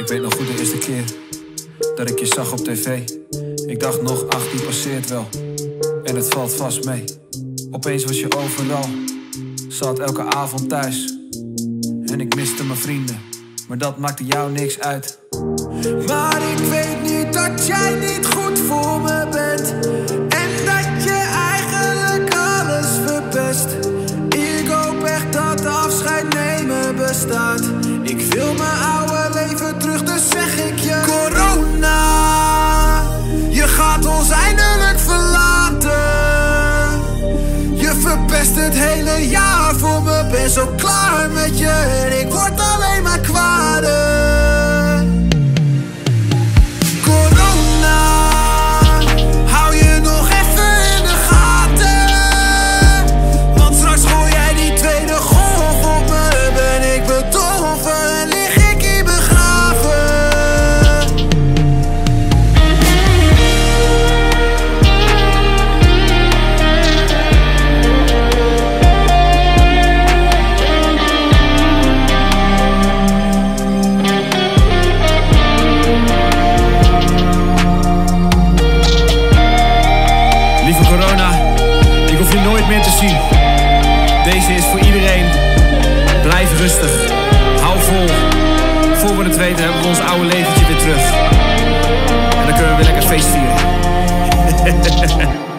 Ik weet nog goed de eerste keer dat ik je zag op tv. Ik dacht nog, ach, die passeert wel en het valt vast mee. Opeens was je overal, zat elke avond thuis. En ik miste mijn vrienden, maar dat maakte jou niks uit. Maar ik weet nu dat jij niet goed voor me bent en dat je eigenlijk alles verpest. Ik hoop echt dat afscheid nemen bestaat. Ik wil mijn oude leven terug, dus zeg ik je: corona, je gaat ons eindelijk verlaten. Je verpest het hele jaar voor me, ben zo klaar met je en ik word alleen maar kwader. Nooit meer te zien. Deze is voor iedereen. Blijf rustig. Hou vol. Voor we het weten hebben we ons oude leventje weer terug. En dan kunnen we weer lekker feest vieren.